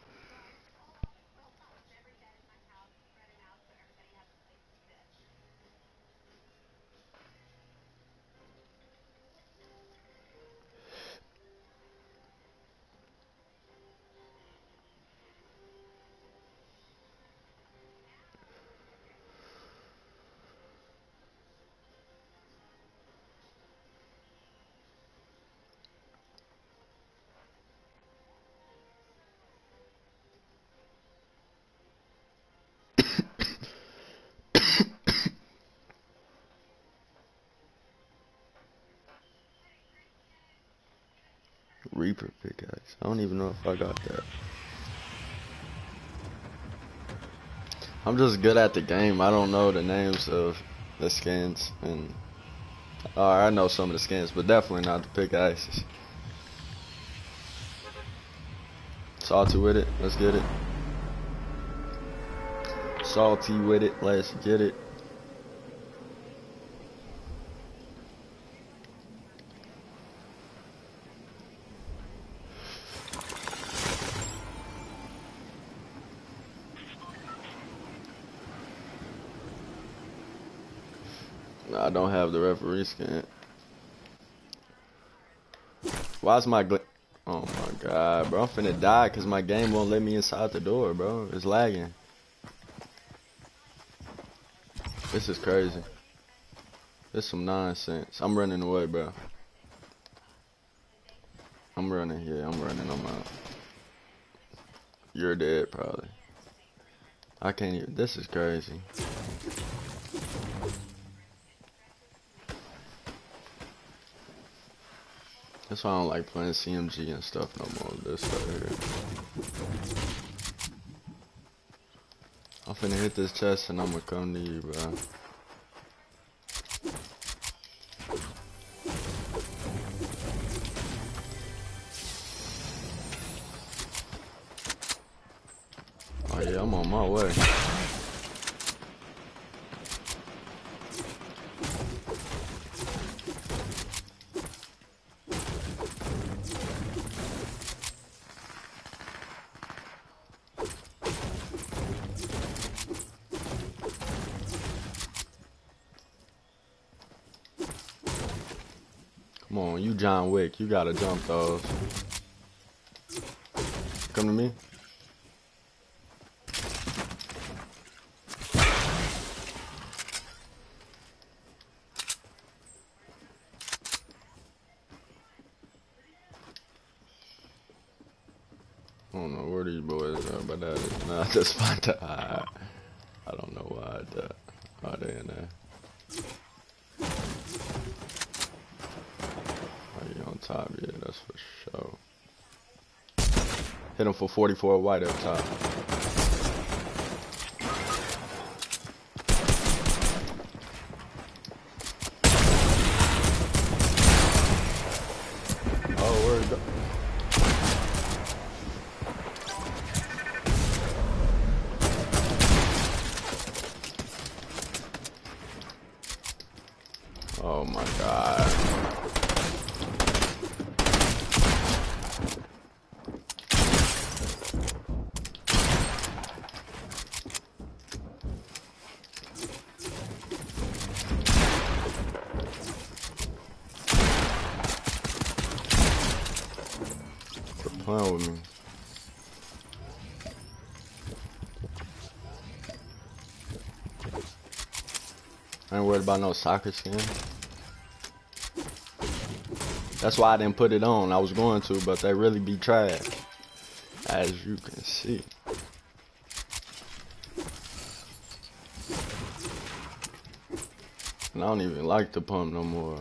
Reaper pickaxe. I don't even know if I got that. I'm just good at the game. I don't know the names of the skins, and uh, I know some of the skins, but definitely not the pickaxes. Salty with it. Let's get it. Salty with it. Let's get it. I don't have the referee skin. Why's my gl- Oh my god, bro. I'm finna die because my game won't let me inside the door, bro. It's lagging. This is crazy. This is some nonsense. I'm running away, bro. I'm running. Yeah, I'm running. I'm out. You're dead, probably. I can't even. This is crazy. That's why I don't like playing C M G and stuff no more. This stuff here. I'm finna hit this chest and I'm gonna come to you, bro. Oh yeah, I'm on my way. Come on, you John Wick, you gotta jump those. Come to me. I don't know where these boys are, but that is not the spot to hide. I don't know why that. Oh, they in there. Oh, you on top? Yeah, that's for sure. Hit him for forty-four white up top. Oh, where'd it go? Oh my god. Quit playing with me. I ain't worried about no soccer skin. That's why I didn't put it on. I was going to, but they really be trash. As you can see. And I don't even like the pump no more.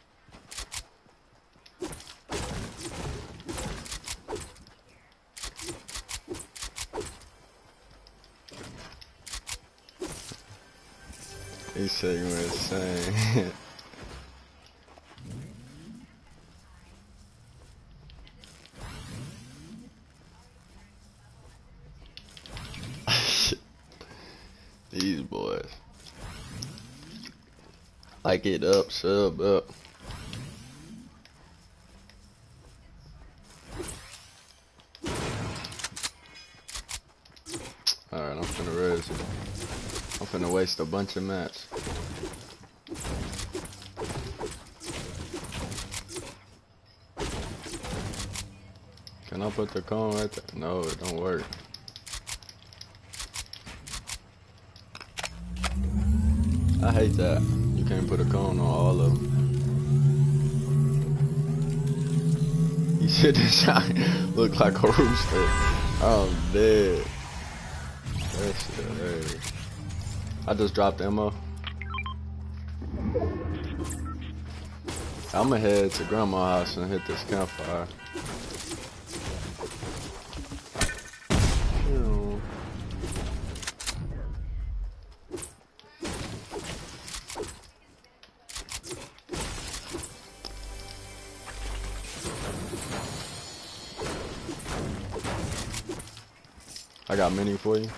He said you were insane. These boys. Like it up, sub up. Alright, I'm finna raise it. I'm finna waste a bunch of mats. Can I put the cone right there? No, it don't work. I hate that. You can't put a cone on all of them. You said this shot look like a rooster. I'm dead. That shit hilarious. I just dropped ammo. I'ma head to grandma's house and hit this campfire. Ew. I got mini for you.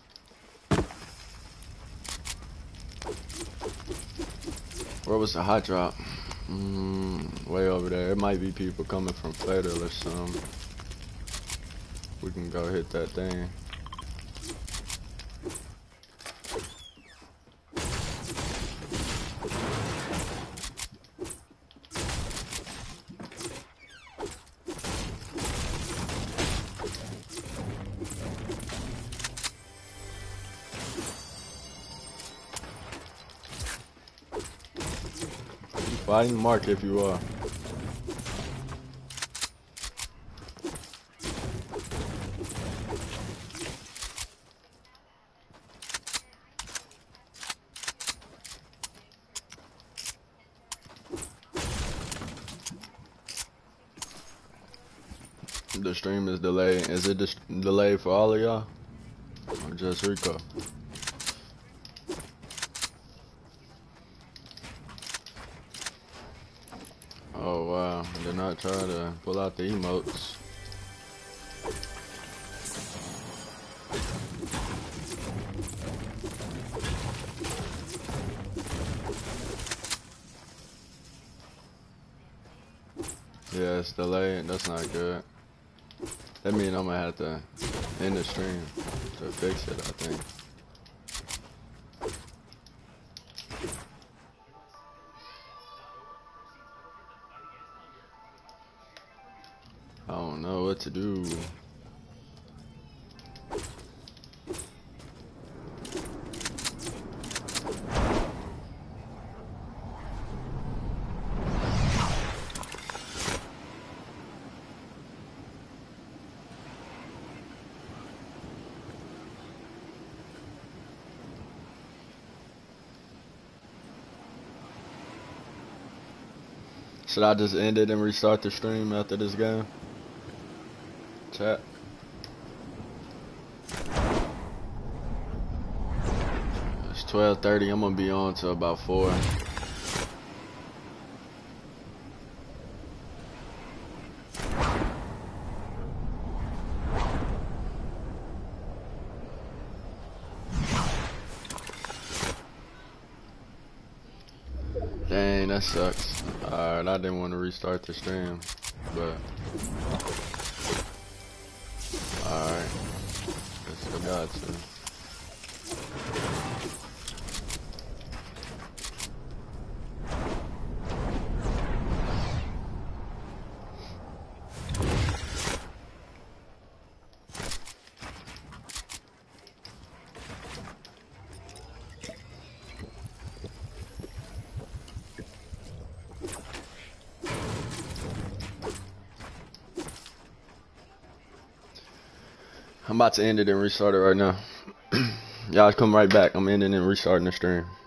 Where was the hot drop? Mm, way over there. It might be people coming from Fatal or something. We can go hit that thing. Fighting Mark if you are. The stream is delayed. Is it delayed for all of y'all? Or just Rico? Oh wow, did not try to pull out the emotes. Yeah, it's delayed. That's not good. That means I'm gonna have to end the stream to fix it, I think. I don't know what to do. Should I just end it and restart the stream after this game? Chat. It's twelve thirty. I'm gonna be on till about four. Dang, that sucks. Alright, I didn't want to restart the stream, but alright. Guess I got to. I'm about to end it and restart it right now. Y'all come right back. I'm ending and restarting the stream.